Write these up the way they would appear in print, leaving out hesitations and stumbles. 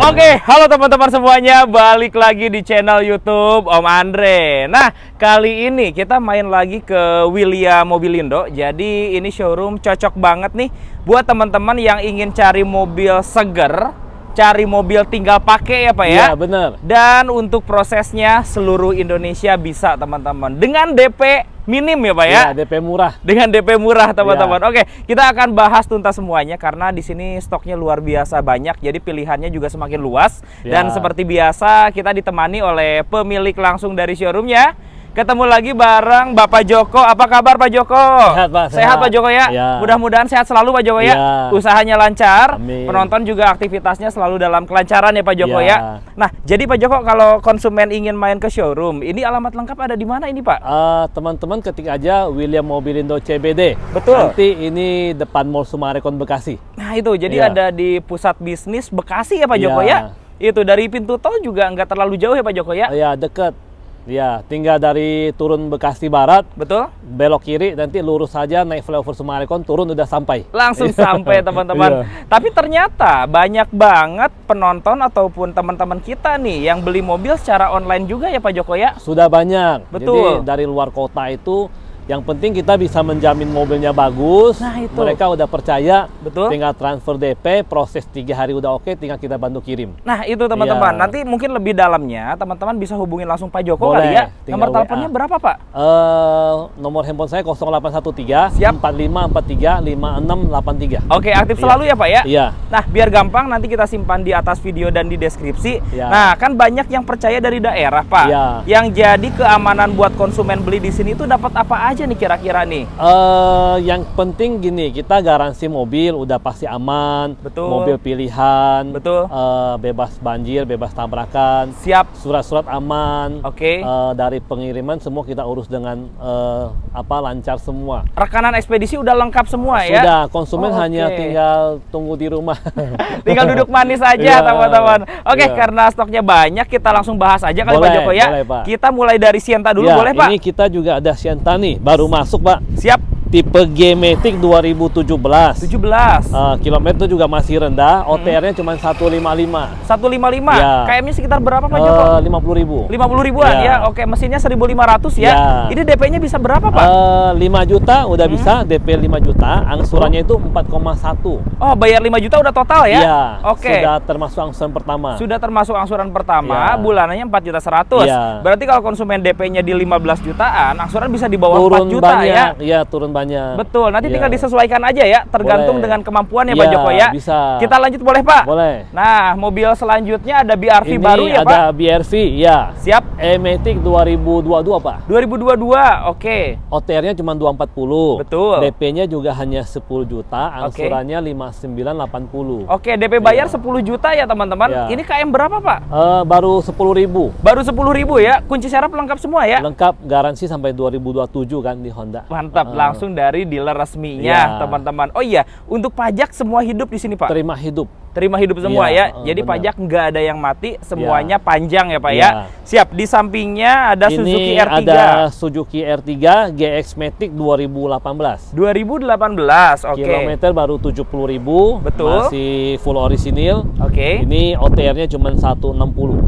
Oke, halo teman-teman semuanya, balik lagi di channel YouTube Om Andre. Nah, kali ini kita main lagi ke Willia Mobilindo. Jadi ini showroom cocok banget nih buat teman-teman yang ingin cari mobil seger, cari mobil tinggal pakai ya Pak ya. Iya, benar. Dan untuk prosesnya seluruh Indonesia bisa teman-teman. Dengan DP minim ya Pak ya? Ya, DP murah. Dengan DP murah teman-teman. Ya. Oke, kita akan bahas tuntas semuanya karena di sini stoknya luar biasa banyak, jadi pilihannya juga semakin luas. Ya. Dan seperti biasa kita ditemani oleh pemilik langsung dari showroomnya. Ketemu lagi bareng Bapak Joko. Apa kabar Pak Joko? Sehat Pak. Sehat Pak Joko ya? Ya. Mudah-mudahan sehat selalu Pak Joko ya. Ya. Usahanya lancar. Amin. Penonton juga aktivitasnya selalu dalam kelancaran ya Pak Joko Ya. ya. Nah, jadi Pak Joko kalau konsumen ingin main ke showroom, ini alamat lengkap ada di mana ini Pak? Teman-teman ketik aja Willia Mobilindo CBD. Betul. Nanti ini depan Mall Sumarekon Bekasi. Nah itu, jadi Ya. ada di pusat bisnis Bekasi ya Pak Joko Ya. ya? Itu dari pintu tol juga nggak terlalu jauh ya Pak Joko ya? Ya, deket. Ya, tinggal dari turun Bekasi Barat, Betul? belok kiri, nanti lurus saja naik flyover Sumarekon, turun udah sampai. Langsung sampai teman-teman. Iya. Tapi ternyata banyak banget penonton ataupun teman-teman kita nih yang beli mobil secara online juga ya Pak Joko ya? Sudah banyak. Betul. Jadi dari luar kota itu, yang penting kita bisa menjamin mobilnya bagus. Nah, itu. Mereka udah percaya. Betul. Tinggal transfer DP, proses 3 hari udah oke, tinggal kita bantu kirim. Nah itu teman-teman, Iya. nanti mungkin lebih dalamnya teman-teman bisa hubungin langsung Pak Joko Boleh, kali ya. tinggal Nomor WA. teleponnya berapa Pak? Nomor handphone saya 0813 Siap. 4543 5683. Oke, aktif Iya. selalu ya Pak ya? Iya. Nah, biar gampang nanti kita simpan di atas video dan di deskripsi. Ya. Nah, kan banyak yang percaya dari daerah, Pak. Ya. Yang jadi keamanan buat konsumen beli di sini itu dapat apa aja nih kira-kira nih? Yang penting gini, kita garansi mobil udah pasti aman. Betul. Mobil pilihan. Betul. Bebas banjir, bebas tabrakan. Siap. Surat-surat aman. Oke. Dari pengiriman semua kita urus dengan lancar semua. Rekanan ekspedisi udah lengkap semua ya? Sudah, konsumen Oh, hanya oke. tinggal tunggu di rumah. Tinggal duduk manis aja Iya. teman-teman. Oke, Iya. karena stoknya banyak, kita langsung bahas aja kali Pak Boleh, Joko ya. boleh, Pak. Kita mulai dari Sienta dulu Ya, boleh Pak? ini kita juga ada Sienta nih, baru masuk Pak. Siap. Tipe G-Matic 2017. 17. Kilometer juga masih rendah, OTR-nya cuma 155. 155. Ya. KM-nya sekitar berapa Pak Joko? 50.000. 50 ribuan ya. Ya. Oke, mesinnya 1.500 ya. Ya. Ini DP-nya bisa berapa, Pak? 5 juta udah bisa, DP 5 juta, angsurannya itu 4,1. Oh, bayar 5 juta udah total ya? Iya, Oke. sudah termasuk angsuran pertama. Sudah termasuk angsuran pertama, Ya. bulanannya 4.100.000. Ya. Berarti kalau konsumen DP-nya di 15 jutaan, angsuran bisa di bawah 4 Turun juta ya. banyak, ya turun banyak. Betul, nanti Ya. tinggal disesuaikan aja ya, tergantung Boleh. dengan kemampuan ya Ya, Pak Joko ya. bisa. Kita lanjut boleh Pak? Boleh. Nah, mobil selanjutnya ada BRV Ini baru ya Pak? ada BRV, ya. Siap. E-Matic 2022 Pak. 2022, oke. OTR-nya cuma 240. Betul. DP-nya juga hanya 10 juta, Oke. angsurannya 5980. Oke, DP bayar Iya. 10 juta ya teman-teman. Ya. Ini KM berapa Pak? Baru 10.000. Baru 10.000 ya, kunci serap lengkap semua ya? Lengkap, garansi sampai 2027 kan di Honda. Mantap, langsung dari dealer resminya Ya. teman-teman. Oh iya, untuk pajak semua hidup di sini Pak? Terima hidup. Terima hidup semua Iya, ya. Jadi benar. pajak nggak ada yang mati, semuanya panjang ya Pak ya. Iya. Siap, di sampingnya ada Suzuki Ini R3. ada Suzuki R3 GX Matic 2018. 2018, oke. Kilometer baru 70.000. Betul. Masih full orisinil. Oke. Ini OTR-nya cuma 160.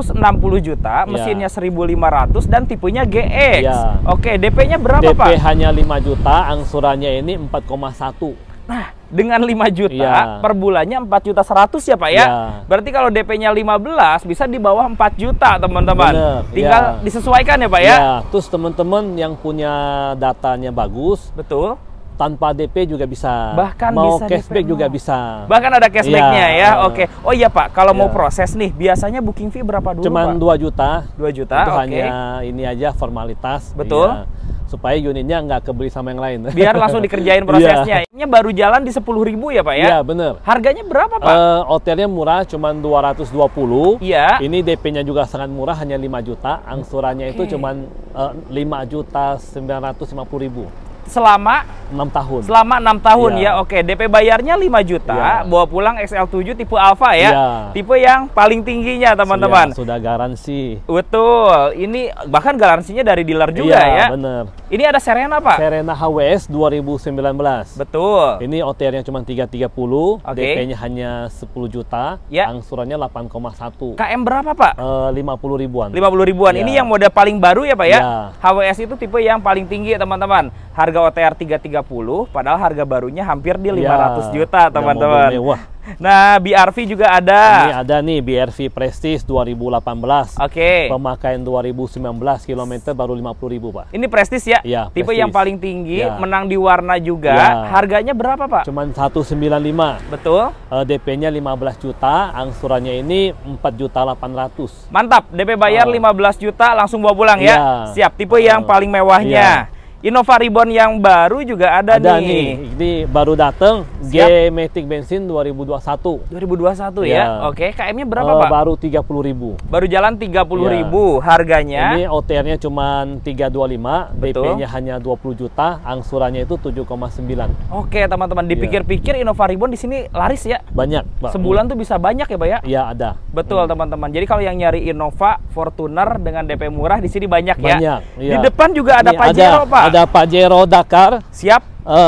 160 juta, Iya. mesinnya 1500 dan tipenya GX. Iya. Oke, DP-nya berapa DP Pak? hanya 5 juta, angsurannya ini 4,1. Nah, dengan 5 juta Iya. per bulannya 4.100.000 ya Pak ya. Iya. Berarti kalau DP-nya 15 bisa di bawah 4 juta teman-teman. Bener, Tinggal iya. disesuaikan ya Pak ya. Ya, terus teman-teman yang punya datanya bagus, Betul. tanpa DP juga bisa. Bahkan mau bisa cashback DP juga nol. bisa. Bahkan ada cashbacknya Iya, ya. Oke. Oh iya Pak, kalau mau Iya. proses nih biasanya booking fee berapa dulu Pak? Cuman 2 juta. 2 juta, Itu oke. hanya ini aja formalitas. Betul. Iya. Supaya unitnya nggak kebeli sama yang lain. Biar langsung dikerjain prosesnya. Ini baru jalan di 10.000 ya Pak ya? Iya, bener. Harganya berapa Pak? Hotelnya murah, cuman 220. Iya. Ini DP-nya juga sangat murah, hanya 5 juta. Angsurannya Oke. itu cuman 5.950.000. selama 6 tahun. Selama 6 tahun Iya. ya. Oke, DP bayarnya 5 juta, Iya. bawa pulang XL7 tipe Alpha ya. Iya. Tipe yang paling tingginya, teman-teman. Sudah garansi. Betul. Ini bahkan garansinya dari dealer juga ya. Iya, bener. Ini ada Serena, Pak. Serena HWS 2019. Betul. Ini OTR-nya cuma 330, Oke. DP-nya hanya 10 juta, Ya. angsurannya 8,1. KM berapa, Pak? 50 ribuan. 50 ribuan. Ya. Ini yang model paling baru ya, Pak ya? Ya. HWS itu tipe yang paling tinggi, teman-teman. Harga OTR 330, padahal harga barunya hampir di 500 juta, udah teman-teman. mobil mewah. Nah, BRV juga Ini ada. ada nih BRV Prestige 2018. Oke. Pemakaian 2019, kilometer baru 50 ribu, Pak. Ini Prestige ya? Iya, Tipe Prestige. yang paling tinggi, Ya. menang di warna juga. Ya. Harganya berapa, Pak? Cuman 195. Betul. DP-nya 15 juta, angsurannya ini 4.800.000. Mantap, DP bayar Oh. 15 juta langsung bawa pulang ya. Iya. Siap, tipe yang paling mewahnya. Innova Ribbon yang baru juga ada nih. Ini baru datang Siap. G-Matic bensin 2021. 2021 Iya. ya. Oke, KM-nya berapa, Pak? Baru 30 ribu. Baru jalan 30 Iya. ribu harganya. Ini OTR-nya cuma 325, Betul. DP-nya hanya 20 juta, angsurannya itu 7,9. Oke, teman-teman, dipikir-pikir Innova Ribbon di sini laris ya. Banyak, Pak. Sebulan tuh bisa banyak ya, Pak ya? Iya, ada. Betul, teman-teman. Jadi kalau yang nyari Innova, Fortuner dengan DP murah di sini banyak ya. Banyak, iya. Di depan juga ada Ini Pajero, Pak. Ada Pajero Dakar Siap.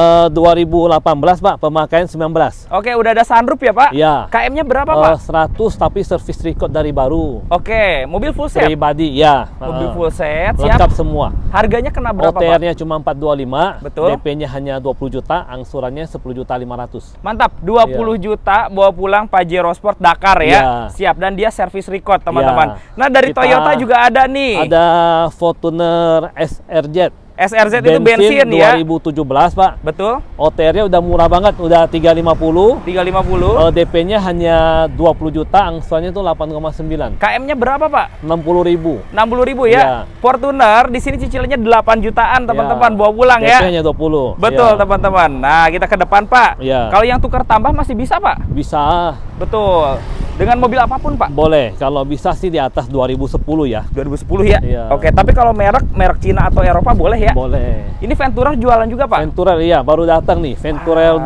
2018, Pak, pemakaian 19. Oke, udah ada sunroof ya, Pak? Iya. KM-nya berapa, Pak? 100 tapi service record dari baru. Oke, mobil full set. Pribadi, ya. Mobil full set, siap. Lengkap semua. Harganya kena berapa, Pak? OTR-nya cuma 425, Betul. DP-nya hanya 20 juta, angsurannya 10.500.000. Mantap, 20 juta bawa pulang Pajero Sport Dakar ya. Iya. Siap, dan dia service record, teman-teman. Iya. Nah, dari Kita Toyota juga ada nih. Ada Fortuner SRZ. SRZ itu bensin ya. 2017, Pak. Betul. OTR-nya udah murah banget, udah 350. 350. DP-nya hanya 20 juta, angsurannya itu 8,9. KM-nya berapa, Pak? 60 ribu. 60 ribu ya. Iya. Fortuner di sini cicilannya 8 jutaan, teman-teman, bawa pulang ya. DP-nya 20. Betul, Ya. teman-teman. Nah, kita ke depan, Pak. Iya. Kalau yang tukar tambah masih bisa, Pak? Bisa. Betul. Dengan mobil apapun, Pak? Boleh, kalau bisa sih di atas 2010 ya. 2010 ya? Iya. Oke, tapi kalau merek Cina atau Eropa boleh ya? Boleh. Ini Ventura jualan juga, Pak? Venturel, iya, baru datang nih. Venturel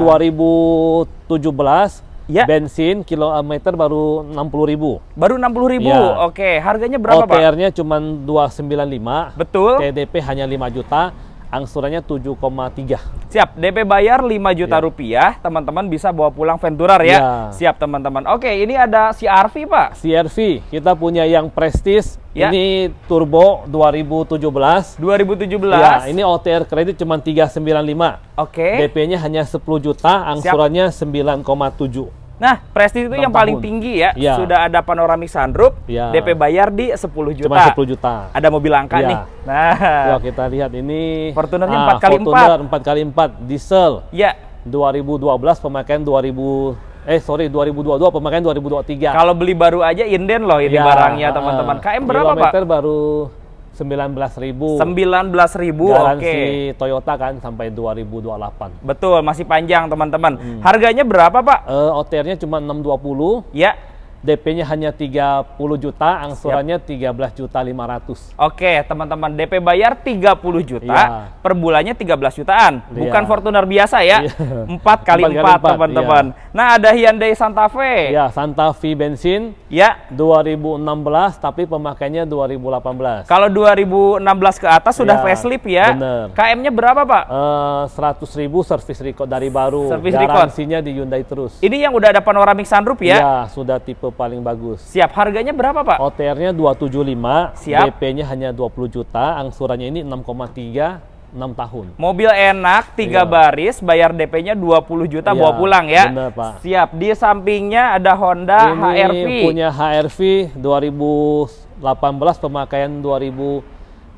2017, Ya. bensin, kilometer baru 60 ribu. Baru 60 ribu. Iya. Oke, harganya berapa, Pak? OTR-nya cuma 295, Betul. TDP hanya 5 juta, angsurannya 7,3. Siap, DP bayar 5 juta Iya. rupiah, teman-teman bisa bawa pulang Venturer ya. Iya. Siap, teman-teman. Oke, ini ada CR-V, Pak. CR-V, kita punya yang Prestige, Ya. ini turbo 2017. 2017. Ya, ini OTR kredit cuma 395. Oke. DP-nya hanya 10 juta, angsurannya 9,7. Nah, Prestige itu 6 yang paling tahun. tinggi ya. Iya. Sudah ada panoramic sunroof, Iya. DP bayar di 10 juta. Cuma 10 juta. Ada mobil langka Iya. nih. Nah, Wah, kita lihat ini Fortunernya 4x4. Fortuner 4x4 diesel ya. 2012 pemakaian 2022 pemakaian 2023. Kalau beli baru aja inden loh ini Ya, barangnya, teman-teman. KM berapa, Pak? Kilometer baru 19.000. 19.000. Garansi Oke. Toyota kan sampai 2028. Betul, masih panjang, teman-teman. Harganya berapa, Pak? OTR-nya cuma 620. Ya. DP-nya hanya 30 juta, angsurannya 13.500.000. Oke, teman-teman, DP bayar 30 juta, Iya. per bulannya 13 jutaan. Iya. Bukan Fortuner biasa ya. Iya. 4 kali 4, 4x4, teman-teman. Nah, ada Hyundai Santa Fe. Ya, Santa Fe bensin Ya. 2016 tapi pemakaiannya 2018. Kalau 2016 ke atas sudah Ya, facelift ya. bener. KM-nya berapa, Pak? 100.000 service record dari baru. Service record. Garansinya di Hyundai terus. Ini yang udah ada panoramic sunroof ya. Ya, sudah tipe paling bagus. Siap, harganya berapa, Pak? OTR-nya 275, Siap. DP-nya hanya 20 juta, angsurannya ini 6,3, 6 tahun. Mobil enak, 3 Iya. baris, bayar DP-nya 20 juta, Iya, bawa pulang ya. bener, Pak. Siap, di sampingnya ada Honda Ini HR-V. punya HR-V 2018, pemakaian 2019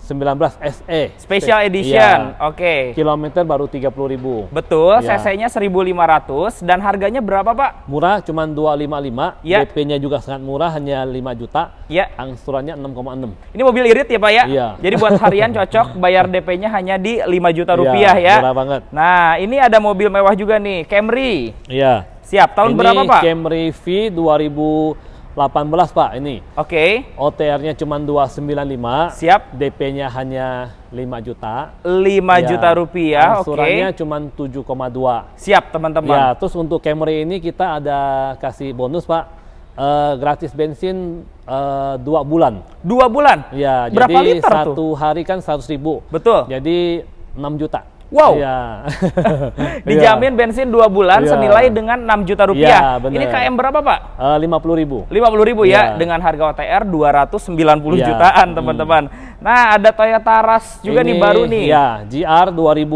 SE. Special Edition. Iya. Oke. Kilometer baru 30.000. Betul, Iya. cc-nya 1.500 dan harganya berapa, Pak? Murah, cuma 255. Iya. DP-nya juga sangat murah, hanya 5 juta. Ya. Angsurannya 6,6. Ini mobil irit ya, Pak ya? Iya. Jadi buat harian cocok, bayar DP-nya hanya di 5 juta Iya, rupiah ya. murah banget. Nah, ini ada mobil mewah juga nih, Camry. Iya. Siap, tahun Ini berapa, Pak? Camry V 2014 18 Pak ini. Oke. OTR-nya cuma 295. Siap. DP-nya hanya 5 juta. 5 juta rupiah. Angsurannya cuma 7,2. Siap teman-teman. Ya, terus untuk Camry ini kita ada kasih bonus Pak. Gratis bensin 2 bulan. 2 bulan? Ya, berapa jadi liter satu tuh? hari kan 100.000. Betul. Jadi 6 juta. Wow. Ya. Dijamin bensin 2 bulan senilai dengan 6 juta rupiah. Ya, ini KM berapa Pak? 50.000. 50.000 ya, dengan harga OTR 290 jutaan teman-teman. Nah, ada Toyota Rush juga nih baru nih. Ya, GR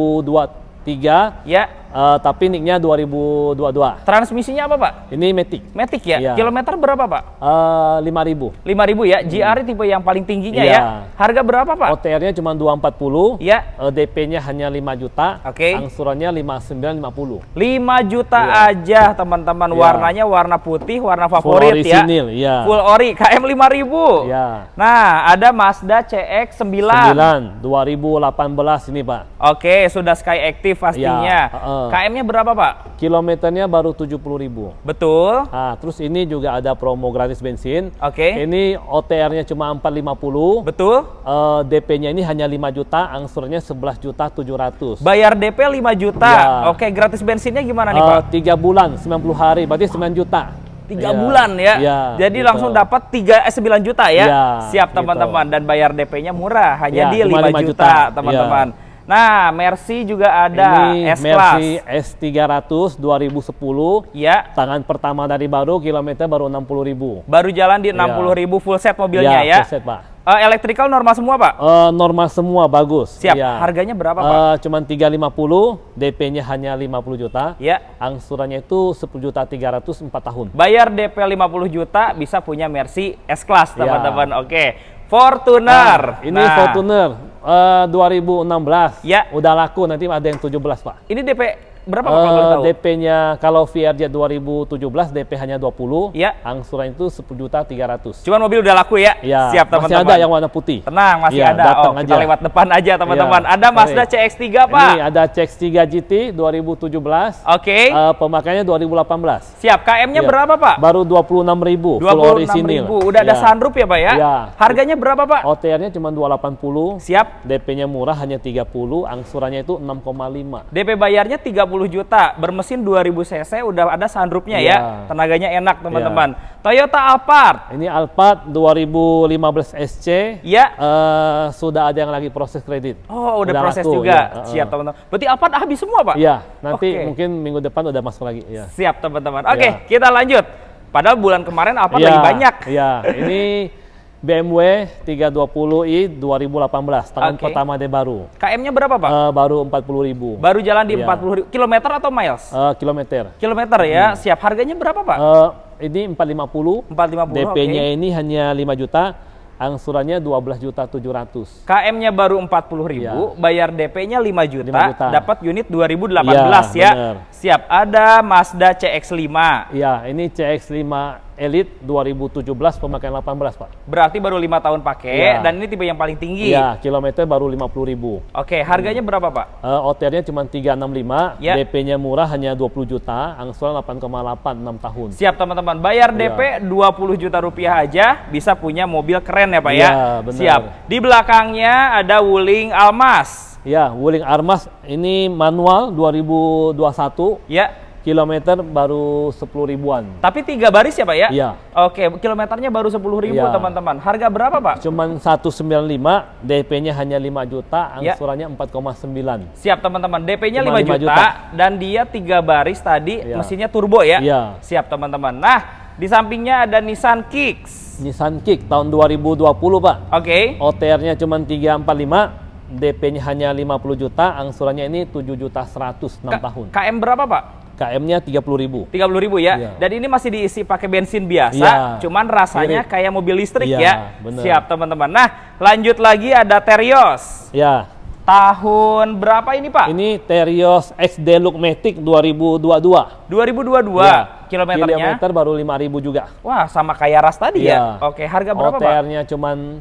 2023. Ya. Tapi nicknya 2022. Transmisinya apa Pak? Ini Matic. Matic ya? Ya. Kilometer berapa Pak? 5.000. 5.000 ya? GR tipe yang paling tingginya ya? Harga berapa Pak? OTR-nya cuma 240. Ya. DP-nya hanya 5 juta. Oke. Angsurannya 5950. 5 juta aja teman-teman. Warnanya warna putih, warna favorit Full orisinil, ya. Full ori, KM 5.000. Ya. Nah, ada Mazda CX-9. 2018 ini Pak. Oke, sudah Sky Active pastinya. KM-nya berapa Pak? Kilometernya baru 70.000. Betul. Nah, terus ini juga ada promo gratis bensin. Oke. Ini OTR-nya cuma 450. Betul. DP-nya ini hanya 5 juta, angsurannya 11.700.000. Bayar DP 5 juta. Ya. Oke, gratis bensinnya gimana nih Pak? 3 bulan, 90 hari, berarti 9 juta. 3 bulan ya. Jadi gitu. langsung dapat 9 juta ya. Siap teman-teman, gitu. Dan bayar DP-nya murah, hanya di 5 5 juta teman-teman. Nah, Mercy juga ada ini S-Class. Mercy S300 2010. Ya. Tangan pertama dari baru, kilometer baru 60.000. Baru jalan di 60.000 full set mobilnya ya. Full set Pak. Electrical normal semua Pak? Normal semua, bagus. Siap. Ya. Harganya berapa Pak? Cuman 350, DP-nya hanya 50 juta. Ya. Angsurannya itu 10.300.000 4 tahun. Bayar DP 50 juta bisa punya Mercy S-Class teman-teman. Oke. Fortuner. Ini Fortuner 2016. Ya. Udah laku, nanti ada yang 17 Pak. Ini DP berapa Pak kalau boleh tahu? DP-nya kalau VRJ 2017 DP hanya 20. Ya. Angsuran itu 10.300.000. Cuman mobil udah laku ya? Ya. Siap teman-teman. Masih ada yang warna putih. Tenang, masih ya, ada. Kita lewat depan aja teman-teman. Ada Mazda CX-3 Pak. Ini ada CX-3 GT 2017. Oke. Pemakaiannya 2018. Siap. KM-nya berapa Pak? Baru 26.000. 26.000. Udah ada sunroof ya Pak ya? Ya. Harganya berapa Pak? OTR-nya cuma 280. Siap. DP-nya murah hanya 30. Angsurannya itu 6,5. DP bayarnya 30 juta. Bermesin 2000 cc, udah ada sunroofnya ya. Tenaganya enak teman-teman. Toyota Alphard. Ini Alphard 2015 SC. Ya. Sudah ada yang lagi proses kredit. Oh, udah proses laku, juga. Ya. Siap teman-teman. Berarti Alphard habis semua Pak? Iya. Nanti mungkin minggu depan udah masuk lagi. Ya. Siap teman-teman. Oke, kita lanjut. Padahal bulan kemarin Alphard lagi banyak. Iya. Ini BMW 320i 2018, tahun pertama dia baru. KM-nya berapa Pak? Baru 40.000. Baru jalan di 40.000. Kilometer atau miles? Kilometer. Kilometer ya. Siap. Harganya berapa Pak? Ini 450. 450. DP-nya ini hanya 5 juta. Angsurannya 12.700.000. KM-nya baru 40.000, bayar DP-nya 5 juta, dapat unit 2018 ya. Bener. Siap. Ada Mazda CX-5. Iya, ini CX-5 Elite 2017 pemakaian 18 Pak. Berarti baru 5 tahun pakai dan ini tipe yang paling tinggi. Iya, kilometer baru 50.000. Oke, harganya berapa Pak? OTR-nya cuma 365, DP-nya murah hanya 20 juta, angsuran 8,8 6 tahun. Siap teman-teman, bayar DP 20 juta rupiah aja bisa punya mobil keren ya Pak ya. Bener. Siap. Di belakangnya ada Wuling Almas. Ya, Wuling Almas ini manual 2021. Ya. Kilometer baru 10.000-an. Tapi 3 baris ya Pak ya? Iya. Oke, kilometernya baru 10.000 teman-teman. Harga berapa Pak? Cuman 195, DP-nya hanya 5 juta, angsurannya 4,9. Siap teman-teman, DP-nya 5 juta dan dia 3 baris tadi, mesinnya turbo ya? Iya. Siap teman-teman. Nah, di sampingnya ada Nissan Kicks. Nissan Kicks tahun 2020 Pak. Oke. OTR-nya cuman 345, DP-nya hanya 50 juta, angsurannya ini 7.100.000 6 tahun. KM berapa Pak? KM-nya 30.000. 30.000 ya. Iya. Dan ini masih diisi pakai bensin biasa, cuman rasanya kayak mobil listrik ya. Bener. Siap teman-teman. Nah, lanjut lagi ada Terios. Ya. Tahun berapa ini Pak? Ini Terios X Deluxe Matic 2022. 2022. Ya. Kilometernya? Kilometer baru 5.000 juga. Wah, sama kayak Ras tadi ya? Oke, harga berapa Pak? OTR-nya cuman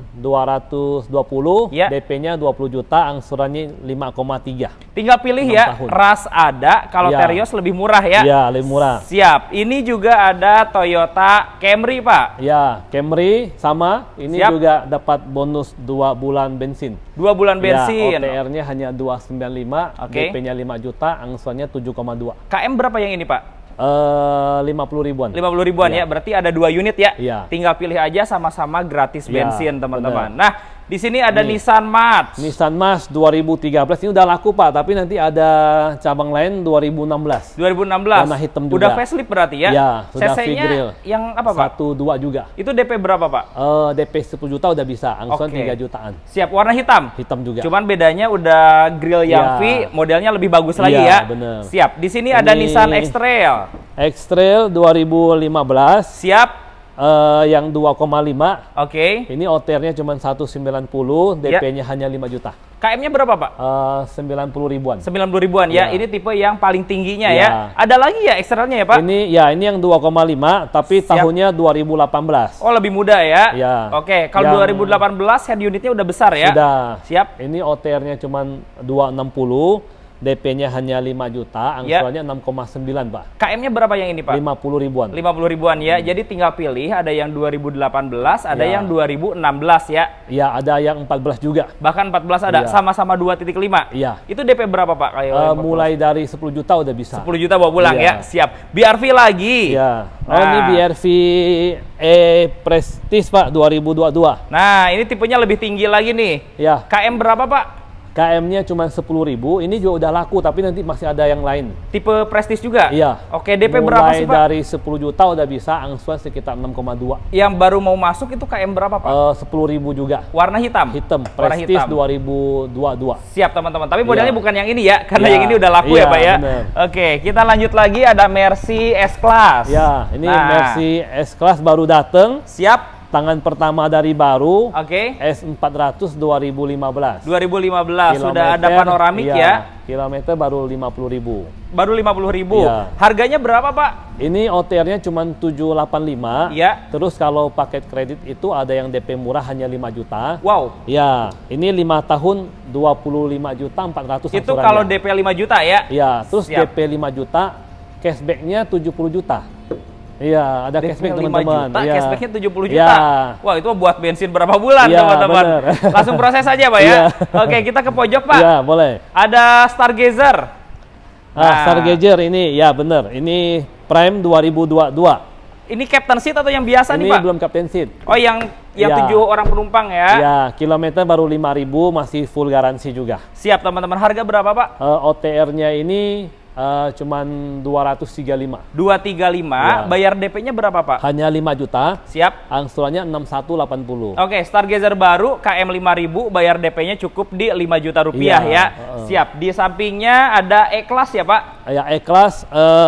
220, Ya. DP-nya 20 juta, angsurannya 5,3. Tinggal pilih 6 ya, tahun. Ras ada, kalau Ya. Terios lebih murah ya? Ya, lebih murah. Siap, ini juga ada Toyota Camry Pak. Ya, Camry sama, ini Siap. juga dapat bonus 2 bulan bensin. 2 bulan bensin. Ya, OTR-nya hanya 295, Oke. DP-nya 5 juta, angsurannya 7,2. KM berapa yang ini Pak? 50 ribuan. 50 ribuan ya, berarti ada 2 unit ya? Iya. Tinggal pilih aja, sama-sama gratis Iya, bensin teman-teman. bener. Nah, di sini ada Nih. Nissan March. Nissan March 2013 ini udah laku Pak, tapi nanti ada cabang lain 2016. 2016. Warna hitam juga. Udah facelift berarti ya? Ya, sudah CC-nya V-Grill. yang apa Pak? 1.2 juga. Itu DP berapa Pak? DP 10 juta udah bisa, angsuran Oke. 3 jutaan. Siap, warna hitam? Hitam juga. Cuman bedanya udah grill yang V, Ya. modelnya lebih bagus lagi ya? Iya, bener. Siap, di sini ada Ini- Nissan X-Trail. X-Trail 2015 Siap, yang 2,5. oke. Ini OTR-nya cuma 190, Ya. DP-nya hanya 5 juta. KM-nya berapa Pak? 90 ribuan. 90 ribuan ya. Ya. Ini tipe yang paling tingginya Ya. ya. Ada lagi ya X-Trailnya ya Pak? Ini yang 2,5 tapi Siap. tahunnya 2018. Oh, lebih muda ya? Ya. Oke, kalau Yang- 2018 head unitnya udah besar ya? Sudah. Siap. Ini OTR-nya cuma 260, DP-nya hanya 5 juta, Ya. angsurannya 6,9 Pak. KM-nya berapa yang ini Pak? 50 ribuan. 50 ribuan ya. Jadi tinggal pilih, ada yang 2018, ada Ya. yang 2016 ya. Ya, ada yang 14 juga. Bahkan 14 ada, Iya. sama-sama 2.5. Iya. Itu DP berapa Pak? Kayak yang 14? Mulai dari 10 juta udah bisa. 10 juta bawa pulang ya. Iya. Siap. BRV lagi. Ya. Oh, Nah. ini BRV Prestige Pak 2022. Nah, ini tipenya lebih tinggi lagi nih. Ya. KM berapa Pak? KM-nya cuma 10.000, ini juga udah laku tapi nanti masih ada yang lain. Tipe Prestige juga? Iya. Oke, DP berapa sih Pak? Mulai dari 10 juta udah bisa, angsuran sekitar 6,2. Yang baru mau masuk itu KM berapa Pak? 10.000 juga. Warna hitam? Hitam, Warna Prestige hitam. 2022. Siap teman-teman, tapi modelnya Iya. bukan yang ini ya, karena Iya. yang ini udah laku ya Iya, Pak ya. bener. Oke, kita lanjut lagi ada Mercy S-Class. Ya, ini Nah. Mercy S-Class baru datang, Siap. tangan pertama dari baru, Oke. S400 2015. 2015 sudah ada Kilometer, panoramik iya, ya. Kilometer baru 50.000. Baru 50.000. Iya. Harganya berapa Pak? Ini OTR-nya cuma 785. Iya. Terus kalau paket kredit itu ada yang DP murah hanya 5 juta. Wow. Ya, ini 5 tahun 25 juta 400 Itu angsurannya. kalau DP 5 juta ya? Ya, terus Siap. DP 5 juta, cashback-nya 70 juta. Iya, ada DP cashback 5 teman-teman. juta, Iya. cashbacknya 70 Ya. juta. Wah, itu buat bensin berapa bulan Iya, teman-teman. bener. Langsung proses aja Pak ya. Iya. Oke, kita ke pojok Pak. Iya, boleh. Ada Stargazer. Nah. Stargazer ini, ya bener. Ini Prime 2022. Ini Captain Seat atau yang biasa nih Ini Pak? belum Captain Seat. Oh, yang Ya. 7 orang penumpang ya. Ya, kilometer baru 5.000, masih full garansi juga. Siap teman-teman. Harga berapa Pak? OTR-nya ini cuman 235. 235. Ya. Bayar DP-nya berapa Pak? Hanya 5 juta, Siap. angsurannya 6180. Oke, Stargazer baru KM 5.000, bayar DP-nya cukup di 5 juta rupiah Iya, ya. Siap. Di sampingnya ada E-Class ya Pak? Ya, E-Class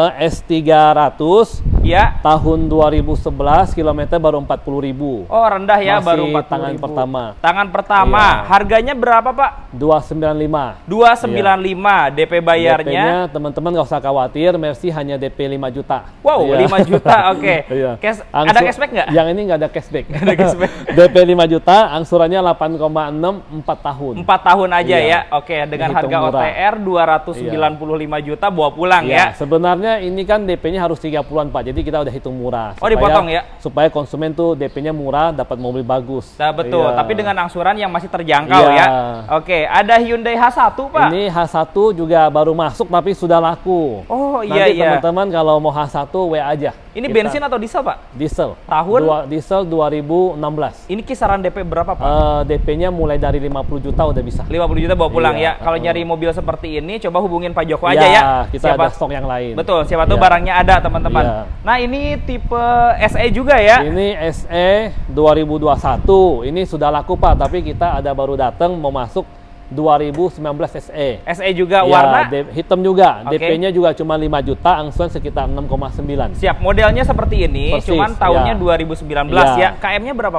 S300 Ya. tahun 2011, kilometer baru 40.000. Oh, rendah ya, Masih baru 40.000. tangan pertama. Tangan pertama. Iya. Harganya berapa Pak? 295. 295 DP bayarnya. DP-nya teman-teman nggak usah khawatir, Mercy hanya DP 5 juta. Wow, Iya. 5 juta. Oke. Iya. Ada cashback nggak? Yang ini nggak ada cashback. Ada cashback. DP 5 juta, angsurannya 8,6 4 tahun. 4 tahun aja Iya. ya. Oke, dengan Dihitung harga murah. OTR 295 juta bawa pulang ya. Sebenarnya ini kan DP-nya harus 30-an Pak, jadi kita udah hitung murah. Oh, dipotong ya? Supaya konsumen tuh DP-nya murah, dapat mobil bagus. Nah, betul, Iya. tapi dengan angsuran yang masih terjangkau Iya. ya. Oke, ada Hyundai H1 Pak. Ini H1 juga baru masuk tapi sudah laku. Oh, iya, Nanti iya. teman-teman kalau mau H1 WA aja. Ini Kita- bensin atau diesel Pak? Diesel. Tahun? Diesel 2016. Ini kisaran DP berapa Pak? DP-nya mulai dari 50 juta udah bisa. 50 juta bawa pulang Iya. ya. Kalau nyari mobil seperti ini, coba hubungin Pak Joko Iya, aja ya. kita ada stok yang lain. Betul, siapa tahu Iya. barangnya ada teman-teman. Iya. Nah, ini tipe SE juga ya. Ini SE 2021. Ini sudah laku Pak, tapi kita ada baru datang mau masuk 2019 SE. SE juga Iya, warna. hitam juga. Oke. DP-nya juga cuma 5 juta, angsuran sekitar 6,9. Siap, modelnya seperti ini, Persis, cuman tahunnya iya. 2019 ya. Iya. KM-nya berapa Pak?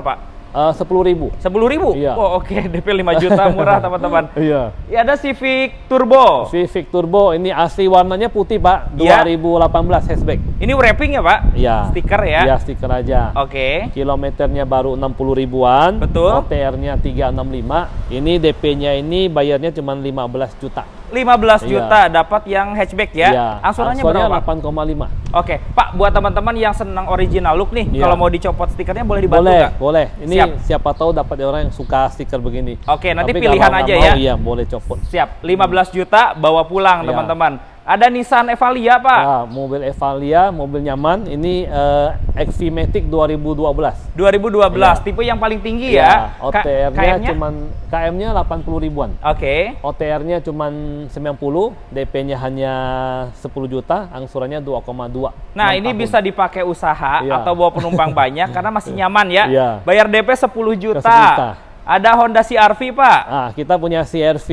10.000. 10.000? Iya. Oh, oke, DP 5 juta murah teman-teman. Iya. Ya, ada Civic Turbo. Civic Turbo ini asli warnanya putih, Pak. Iya. 2018 hatchback. Ini wrapping ya, Pak? Iya. Stiker ya? Iya, stiker aja. Oke. Kilometernya baru 60 ribuan. Betul. OTR-nya 365. Ini DP-nya ini bayarnya cuma 15 juta. 15 Iya. juta dapat yang hatchback ya? Iya. Angsurannya Angsurannya berapa? 8,5. Oke, Pak, buat teman-teman yang senang original look nih, Iya. kalau mau dicopot stikernya boleh dibantu Boleh, nggak? boleh. Ini Siap. siapa tahu dapat orang yang suka stiker begini. Oke, nanti Tapi pilihan kalau aja nggak ya. mau, iya, boleh copot. Siap, 15 juta bawa pulang Iya. teman-teman. Ada Nissan Evalia, Pak. Ya, mobil Evalia, mobil nyaman. Ini XV-Matic 2012. 2012, Iya. tipe yang paling tinggi ya. OTR-nya KM-nya 80 ribuan. Oke. OTR-nya cuma 90, DP-nya hanya 10 juta, angsurannya 2,2. Nah, 6 ini tahun. bisa dipakai usaha Iya. atau bawa penumpang banyak karena masih nyaman ya. Iya. Bayar DP 10 juta. 10 juta. Ada Honda CR-V, Pak. Nah, kita punya CR-V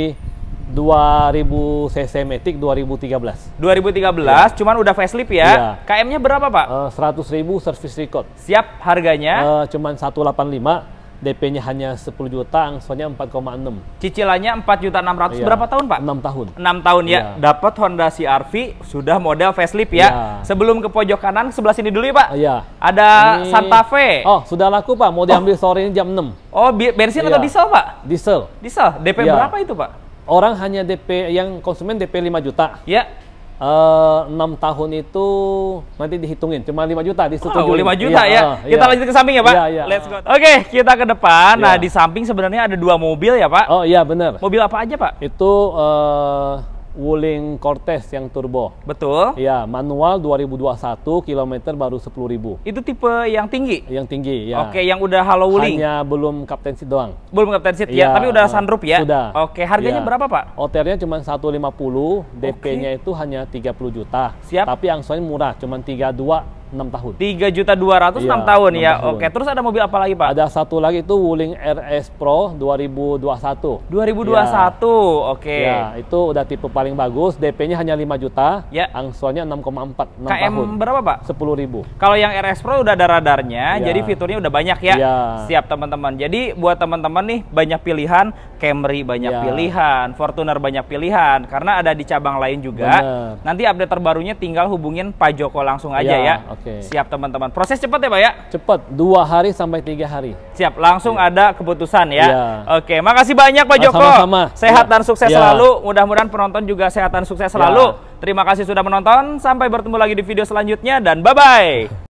2000 cc Matic 2013. 2013, cuman udah facelift ya. Iya. KM-nya berapa, Pak? 100.000 service record. Siap, harganya. Cuman 185, DP-nya hanya 10 juta, angsurannya 4,6. Cicilannya 4.600.000. Iya. Berapa tahun, Pak? 6 tahun. 6 tahun ya. Iya. Dapat Honda CR-V, sudah model facelift ya. Iya. Sebelum ke pojok kanan, sebelah sini dulu ya, Pak. Iya. Ada Ini- Santa Fe. Oh, sudah laku, Pak. Mau diambil sore ini jam 6. Oh, bensin Iya. atau diesel, Pak? Diesel. Diesel. DP Iya. berapa itu, Pak? Orang hanya DP, yang konsumen DP 5 juta. Ya. 6 tahun itu nanti dihitungin. Cuma 5 juta disetujui. Oh, 5 juta Iya, ya. Kita lanjut ke samping ya, Pak? Iya, iya. Let's go. Oke, kita ke depan. Nah, Iya. di samping sebenarnya ada 2 mobil ya, Pak? Oh iya, bener. Mobil apa aja, Pak? Itu Wuling Cortez yang turbo. Betul. Ya, manual 2021, kilometer baru 10.000. Itu tipe yang tinggi? Yang tinggi, ya. Oke, yang udah halo wuling. Hanya belum Captain Seat doang. Belum Captain Seat ya, Iya, tapi udah sunroof ya? sudah. Oke, harganya Iya. berapa, Pak? OTR-nya cuma 150, DP-nya itu hanya 30 juta. Siap. Tapi angsurannya murah, cuma 32, 6 tahun. 3.200.000 6 Iya, tahun 6 ya. tahun. Oke, terus ada mobil apa lagi, Pak? Ada satu lagi itu Wuling RS Pro 2021. 2021. Oke. Ya, itu udah tipe paling bagus, DP-nya hanya 5 juta, Ya. angsurannya 6,4, 6 KM tahun. berapa, Pak? 10.000. Kalau yang RS Pro udah ada radarnya, Iya. jadi fiturnya udah banyak ya. Iya. Siap teman-teman. Jadi buat teman-teman nih banyak pilihan, Camry banyak Iya. pilihan, Fortuner banyak pilihan, karena ada di cabang lain juga. Bener. Nanti update terbarunya tinggal hubungin Pak Joko langsung aja Iya, ya. oke. Siap teman-teman. Proses cepat ya, Pak ya? Cepet, 2 hari sampai 3 hari. Siap, langsung ada keputusan ya. Iya. Oke, makasih banyak Pak Joko. Sama-sama. Sehat Iya. dan sukses Iya. selalu. Mudah-mudahan penonton juga sehat dan sukses selalu. Iya. Terima kasih sudah menonton. Sampai bertemu lagi di video selanjutnya dan bye-bye.